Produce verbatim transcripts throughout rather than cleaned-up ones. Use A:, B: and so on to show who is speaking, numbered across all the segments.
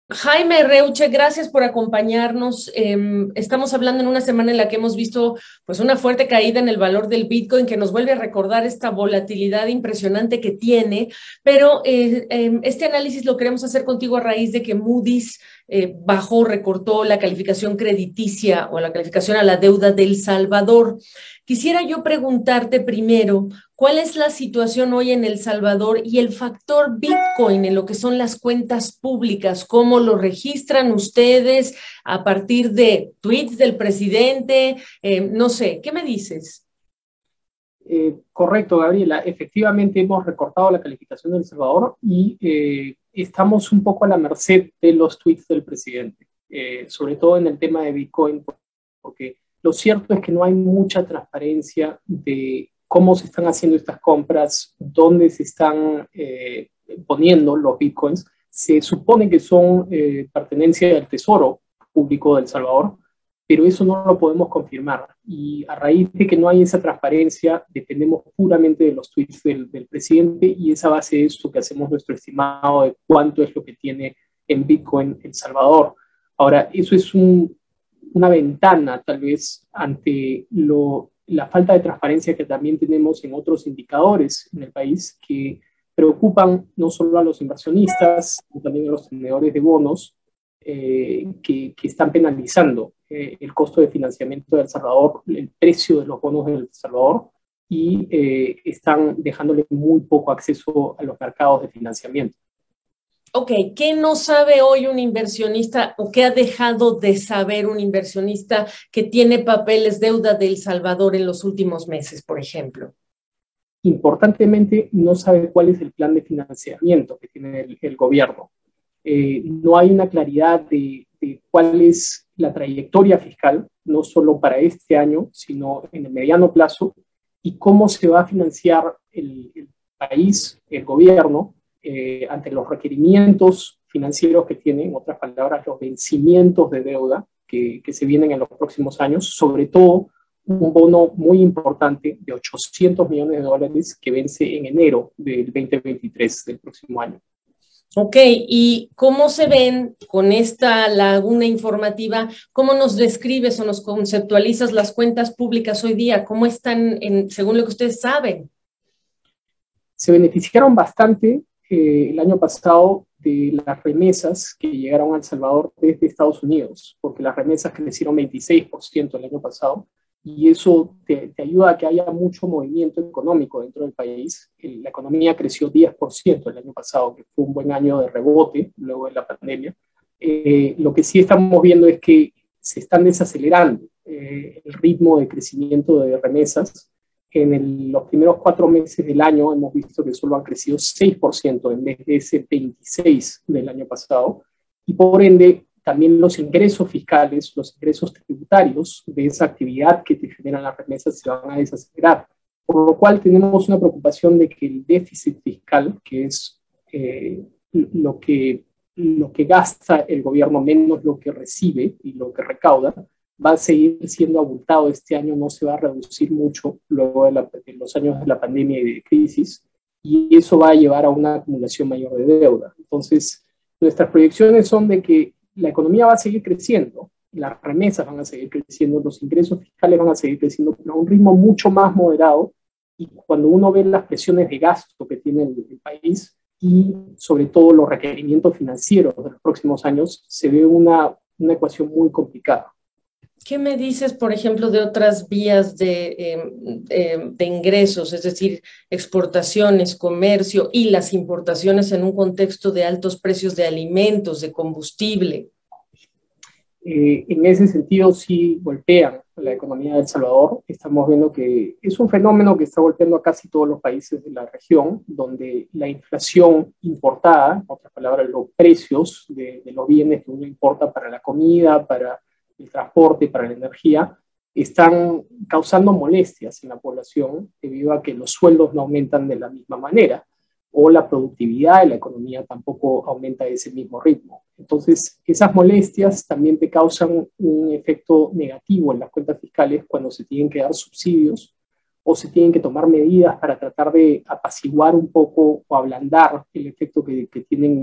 A: Jaime Reuche, gracias por acompañarnos. Eh, estamos hablando en una semana en la que hemos visto pues una fuerte caída en el valor del Bitcoin que nos vuelve a recordar esta volatilidad impresionante que tiene, pero eh, eh, este análisis lo queremos hacer contigo a raíz de que Moody's eh, bajó, recortó la calificación crediticia o la calificación a la deuda de El Salvador. Quisiera yo preguntarte primero, ¿cuál es la situación hoy en El Salvador y el factor Bitcoin en lo que son las cuentas públicas? ¿Cómo lo registran ustedes a partir de tweets del presidente? Eh, no sé, ¿qué me dices?
B: Eh, correcto, Gabriela. Efectivamente hemos recortado la calificación de El Salvador y eh, estamos un poco a la merced de los tweets del presidente, eh, sobre todo en el tema de Bitcoin, porque lo cierto es que no hay mucha transparencia de cómo se están haciendo estas compras, dónde se están eh, poniendo los Bitcoins. Se supone que son eh, pertenencia del Tesoro Público de El Salvador, pero eso no lo podemos confirmar. Y a raíz de que no hay esa transparencia, dependemos puramente de los tweets del, del presidente, y esa base es lo que hacemos nuestro estimado de cuánto es lo que tiene en Bitcoin El Salvador. Ahora, eso es un, una ventana tal vez ante lo, la falta de transparencia que también tenemos en otros indicadores en el país que preocupan no solo a los inversionistas, sino también a los tenedores de bonos, eh, que, que están penalizando eh, el costo de financiamiento de El Salvador, el precio de los bonos de El Salvador, y eh, están dejándole muy poco acceso a los mercados de financiamiento.
A: Ok, ¿qué no sabe hoy un inversionista o qué ha dejado de saber un inversionista que tiene papeles deuda de El Salvador en los últimos meses, por ejemplo?
B: Importantemente, no sabe cuál es el plan de financiamiento que tiene el, el gobierno. Eh, no hay una claridad de, de cuál es la trayectoria fiscal, no solo para este año, sino en el mediano plazo, y cómo se va a financiar el, el país, el gobierno, eh, ante los requerimientos financieros que tienen, en otras palabras, los vencimientos de deuda que, que se vienen en los próximos años, sobre todo un bono muy importante de ochocientos millones de dólares que vence en enero del veinte veintitrés, del próximo año.
A: Ok, ¿y cómo se ven con esta laguna informativa? ¿Cómo nos describes o nos conceptualizas las cuentas públicas hoy día? ¿Cómo están en, según lo que ustedes saben?
B: Se beneficiaron bastante eh, el año pasado de las remesas que llegaron a El Salvador desde Estados Unidos, porque las remesas crecieron veintiséis por ciento el año pasado, y eso te, te ayuda a que haya mucho movimiento económico dentro del país. La economía creció diez por ciento el año pasado, que fue un buen año de rebote luego de la pandemia. Eh, lo que sí estamos viendo es que se están desacelerando eh, el ritmo de crecimiento de remesas. En el, los primeros cuatro meses del año hemos visto que solo han crecido seis por ciento en vez de ese veintiséis por ciento del año pasado, y por ende también los ingresos fiscales, los ingresos tributarios de esa actividad que te generan las remesas se van a desacelerar, por lo cual tenemos una preocupación de que el déficit fiscal, que es eh, lo, que, lo que gasta el gobierno menos lo que recibe y lo que recauda, va a seguir siendo abultado este año, no se va a reducir mucho luego de, la, de los años de la pandemia y de crisis, y eso va a llevar a una acumulación mayor de deuda. Entonces, nuestras proyecciones son de que la economía va a seguir creciendo, las remesas van a seguir creciendo, los ingresos fiscales van a seguir creciendo, pero a un ritmo mucho más moderado, y cuando uno ve las presiones de gasto que tiene el, el país y sobre todo los requerimientos financieros de los próximos años, se ve una, una ecuación muy complicada.
A: ¿Qué me dices, por ejemplo, de otras vías de, eh, eh, de ingresos, es decir, exportaciones, comercio y las importaciones en un contexto de altos precios de alimentos, de combustible?
B: Eh, en ese sentido sí golpean la economía de El Salvador. Estamos viendo que es un fenómeno que está golpeando a casi todos los países de la región, donde la inflación importada, en otras palabras, los precios de, de los bienes que uno importa para la comida, para el transporte, para la energía, están causando molestias en la población debido a que los sueldos no aumentan de la misma manera, o la productividad de la economía tampoco aumenta a ese mismo ritmo. Entonces, esas molestias también te causan un efecto negativo en las cuentas fiscales cuando se tienen que dar subsidios o se tienen que tomar medidas para tratar de apaciguar un poco o ablandar el efecto que, que tienen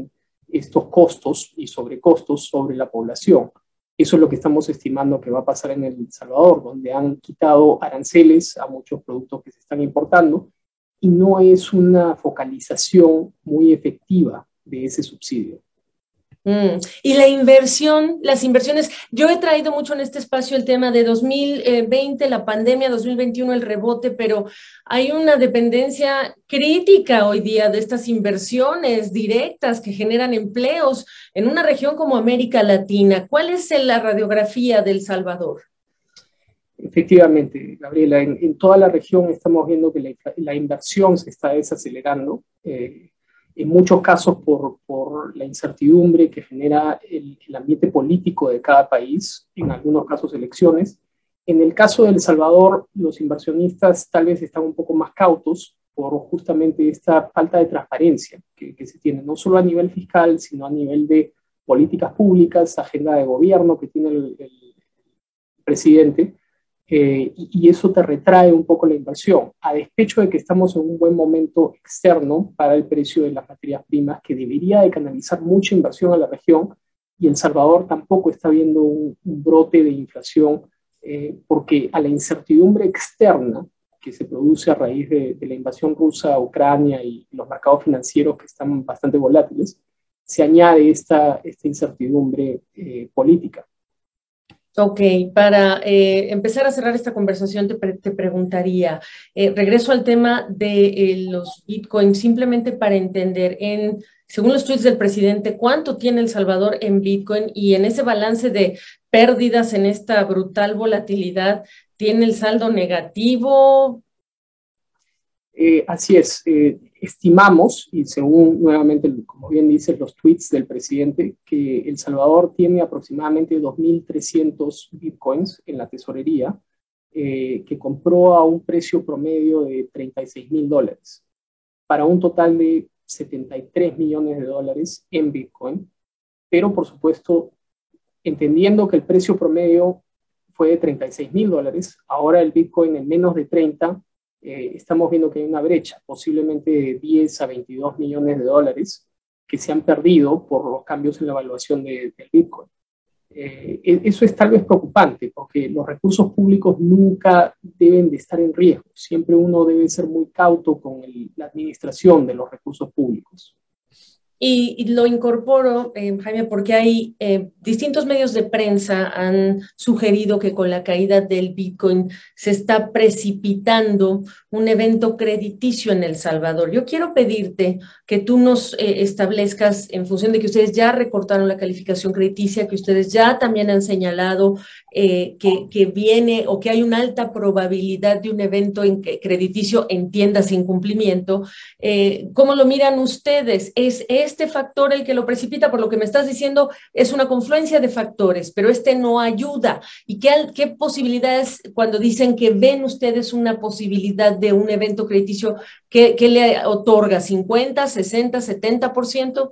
B: estos costos y sobrecostos sobre la población. Eso es lo que estamos estimando que va a pasar en El Salvador, donde han quitado aranceles a muchos productos que se están importando y no es una focalización muy efectiva de ese subsidio.
A: Mm. Y la inversión, las inversiones, yo he traído mucho en este espacio el tema de dos mil veinte, la pandemia, dos mil veintiuno, el rebote, pero hay una dependencia crítica hoy día de estas inversiones directas que generan empleos en una región como América Latina. ¿Cuál es la radiografía de El Salvador?
B: Efectivamente, Gabriela, en, en toda la región estamos viendo que la, la inversión se está desacelerando. Eh, en muchos casos por, por la incertidumbre que genera el, el ambiente político de cada país, en algunos casos elecciones. En el caso de El Salvador, los inversionistas tal vez están un poco más cautos por justamente esta falta de transparencia que, que se tiene, no solo a nivel fiscal, sino a nivel de políticas públicas, agenda de gobierno que tiene el, el presidente. Eh, y, y eso te retrae un poco la inversión, a despecho de que estamos en un buen momento externo para el precio de las materias primas, que debería de canalizar mucha inversión a la región, y El Salvador tampoco está viendo un, un brote de inflación, eh, porque a la incertidumbre externa que se produce a raíz de, de la invasión rusa a Ucrania y los mercados financieros que están bastante volátiles, se añade esta, esta incertidumbre eh, política.
A: Ok, para eh, empezar a cerrar esta conversación te, pre te preguntaría, eh, regreso al tema de eh, los bitcoins, simplemente para entender, en, según los tweets del presidente, ¿cuánto tiene El Salvador en bitcoin? Y en ese balance de pérdidas, en esta brutal volatilidad, ¿tiene el saldo negativo?
B: Eh, así es, eh, estimamos, y según nuevamente, como bien dices, los tweets del presidente, que El Salvador tiene aproximadamente dos mil trescientos bitcoins en la tesorería, eh, que compró a un precio promedio de treinta y seis mil dólares, para un total de setenta y tres millones de dólares en bitcoin, pero por supuesto, entendiendo que el precio promedio fue de treinta y seis mil dólares, ahora el bitcoin en menos de treinta, Eh, estamos viendo que hay una brecha, posiblemente de diez a veintidós millones de dólares que se han perdido por los cambios en la evaluación de, del Bitcoin. Eh, eso es tal vez preocupante, porque los recursos públicos nunca deben de estar en riesgo. Siempre uno debe ser muy cauto con el, la administración de los recursos públicos.
A: Y, y lo incorporo, eh, Jaime, porque hay eh, distintos medios de prensa han sugerido que con la caída del Bitcoin se está precipitando un evento crediticio en El Salvador. Yo quiero pedirte que tú nos eh, establezcas, en función de que ustedes ya recortaron la calificación crediticia, que ustedes ya también han señalado eh, que, que viene o que hay una alta probabilidad de un evento en que, crediticio en tiendas sin cumplimiento. Eh, ¿Cómo lo miran ustedes? ¿Es este factor el que lo precipita? Por lo que me estás diciendo, es una confluencia de factores, pero este no ayuda. ¿Y qué, qué posibilidades, cuando dicen que ven ustedes una posibilidad de un evento crediticio, qué, qué le otorga? ¿cincuenta, sesenta, setenta por ciento?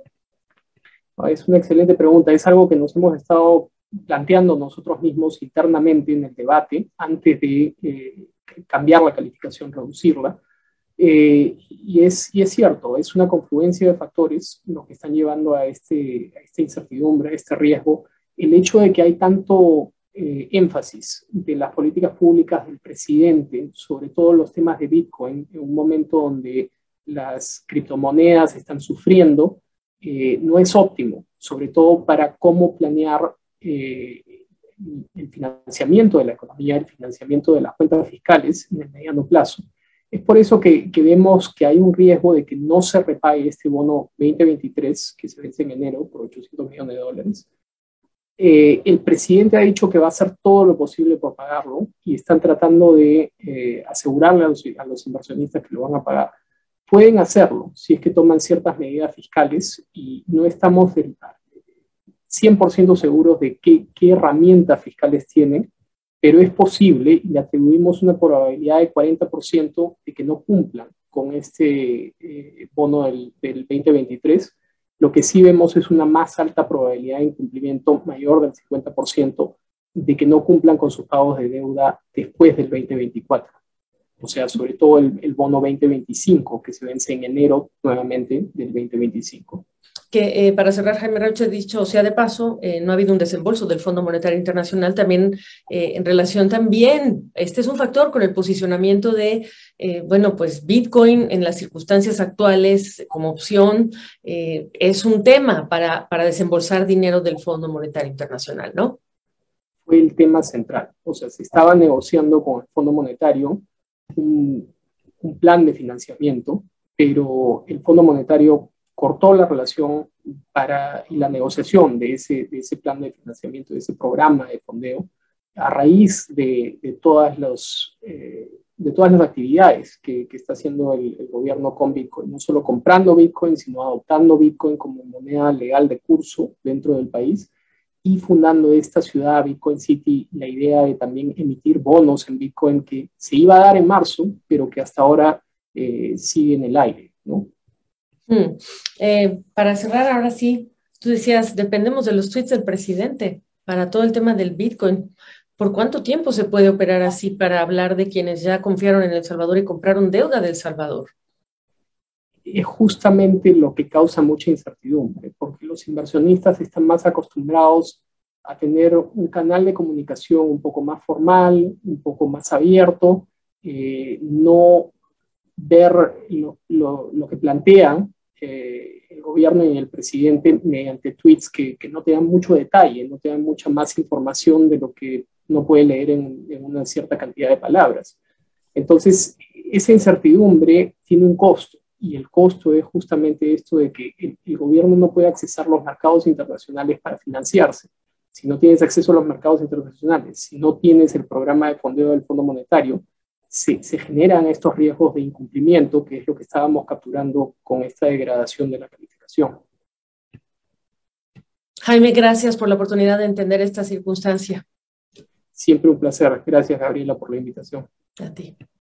B: Es una excelente pregunta. Es algo que nos hemos estado planteando nosotros mismos internamente en el debate antes de eh, cambiar la calificación, reducirla. Eh, y, es, y es cierto, es una confluencia de factores los que están llevando a, este, a esta incertidumbre, a este riesgo. El hecho de que hay tanto eh, énfasis de las políticas públicas del presidente, sobre todo los temas de Bitcoin, en un momento donde las criptomonedas están sufriendo, eh, no es óptimo, sobre todo para cómo planear eh, el financiamiento de la economía, el financiamiento de las cuentas fiscales en el mediano plazo. Es por eso que, que vemos que hay un riesgo de que no se repague este bono veinte veintitrés, que se vence en enero por ochocientos millones de dólares. Eh, el presidente ha dicho que va a hacer todo lo posible por pagarlo y están tratando de eh, asegurarle a los, a los inversionistas que lo van a pagar. Pueden hacerlo si es que toman ciertas medidas fiscales y no estamos del cien por ciento seguros de qué, qué herramientas fiscales tienen, pero es posible y le atribuimos una probabilidad de cuarenta por ciento de que no cumplan con este eh, bono del, del veinte veintitrés. Lo que sí vemos es una más alta probabilidad de incumplimiento, mayor del cincuenta por ciento, de que no cumplan con sus pagos de deuda después del veinte veinticuatro. O sea, sobre todo el, el bono veinte veinticinco, que se vence en enero nuevamente del veinte veinticinco.
A: que eh, para cerrar, Jaime Rauch, dicho sea de paso, eh, no ha habido un desembolso del Fondo Monetario Internacional también eh, en relación también, este es un factor con el posicionamiento de, eh, bueno, pues Bitcoin en las circunstancias actuales como opción, eh, es un tema para, para desembolsar dinero del Fondo Monetario Internacional, ¿no?
B: Fue el tema central, o sea, se estaba negociando con el Fondo Monetario un, un plan de financiamiento, pero el Fondo Monetario cortó la relación para, y la negociación de ese, de ese plan de financiamiento, de ese programa de fondeo, a raíz de, de, todas, los, eh, de todas las actividades que, que está haciendo el, el gobierno con Bitcoin, no solo comprando Bitcoin, sino adoptando Bitcoin como moneda legal de curso dentro del país y fundando esta ciudad, Bitcoin City, la idea de también emitir bonos en Bitcoin que se iba a dar en marzo, pero que hasta ahora eh, sigue en el aire, ¿no?
A: Hmm. Eh, para cerrar, ahora sí, tú decías, dependemos de los tweets del presidente para todo el tema del Bitcoin. ¿Por cuánto tiempo se puede operar así para hablar de quienes ya confiaron en El Salvador y compraron deuda del Salvador?
B: Es justamente lo que causa mucha incertidumbre, porque los inversionistas están más acostumbrados a tener un canal de comunicación un poco más formal, un poco más abierto, eh, no ver lo, lo, lo que plantean eh, el gobierno y el presidente mediante tweets que, que no te dan mucho detalle, no te dan mucha más información de lo que uno puede leer en, en una cierta cantidad de palabras. Entonces, esa incertidumbre tiene un costo, y el costo es justamente esto de que el, el gobierno no puede accesar a los mercados internacionales para financiarse. Si no tienes acceso a los mercados internacionales, si no tienes el programa de fondeo del Fondo Monetario, se, se generan estos riesgos de incumplimiento, que es lo que estábamos capturando con esta degradación de la calificación.
A: Jaime, gracias por la oportunidad de entender esta circunstancia.
B: Siempre un placer. Gracias, Gabriela, por la invitación.
A: A ti.